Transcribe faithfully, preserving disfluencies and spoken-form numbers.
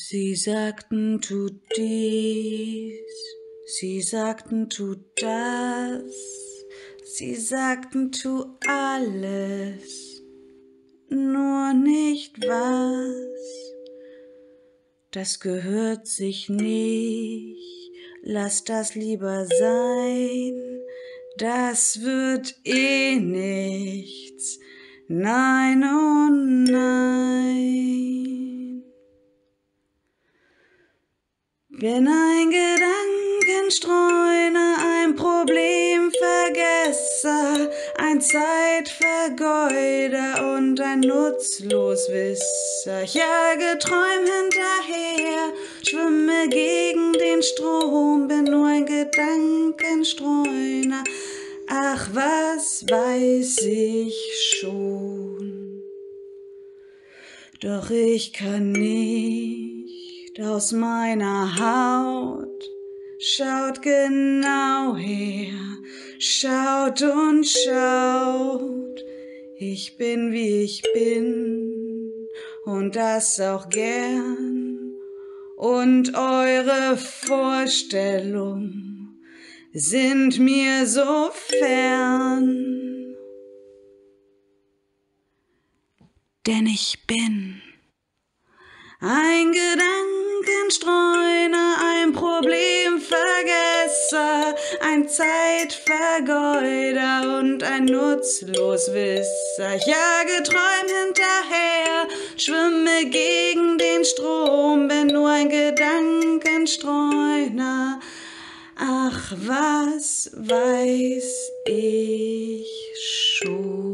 Sie sagten, tu dies, sie sagten, tu das, sie sagten, tu alles, nur nicht was. Das gehört sich nicht, lass das lieber sein, das wird eh nichts, nein und nein. Bin ein Gedankenstreuner, ein Problemvergesser, ein Zeitvergeuder und ein Nutzloswisser. Ich jage Träum hinterher, schwimme gegen den Strom, bin nur ein Gedankenstreuner. Ach, was weiß ich schon, doch ich kann nicht aus meiner Haut, schaut genau her, schaut und schaut, ich bin wie ich bin und das auch gern, und eure Vorstellungen sind mir so fern, denn ich bin ein Gedankenstreuner, ein Problemvergesser, ein Zeitvergeuder und ein Nutzloswisser. Ich jage Träum hinterher, schwimme gegen den Strom, bin nur ein Gedankenstreuner. Ach, was weiß ich schon.